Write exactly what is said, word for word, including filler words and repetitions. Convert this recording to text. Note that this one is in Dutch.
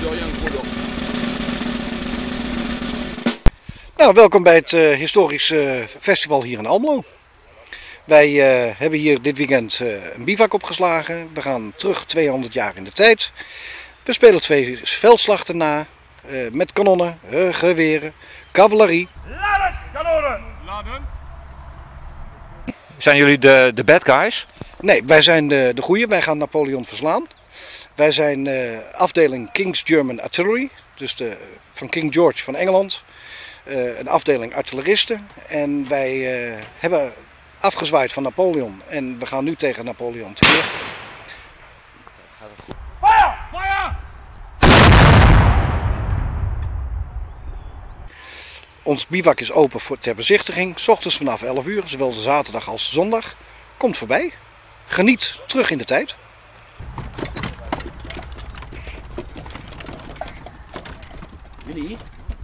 Nou, welkom bij het uh, historisch uh, festival hier in Almelo. Wij uh, hebben hier dit weekend uh, een bivak opgeslagen. We gaan terug tweehonderd jaar in de tijd. We spelen twee veldslachten na uh, met kanonnen, uh, geweren, cavalerie. Laden, kanonnen! Laden. Zijn jullie de, de bad guys? Nee, wij zijn de, de goeie. Wij gaan Napoleon verslaan. Wij zijn uh, afdeling King's German Artillery, dus de, van King George van Engeland. Uh, een afdeling artilleristen. En wij uh, hebben afgezwaaid van Napoleon. En we gaan nu tegen Napoleon tekeer. Fire! Fire! Ons bivak is open voor ter bezichtiging. 's Ochtends vanaf elf uur, zowel de zaterdag als de zondag. Komt voorbij. Geniet terug in de tijd. Jullie?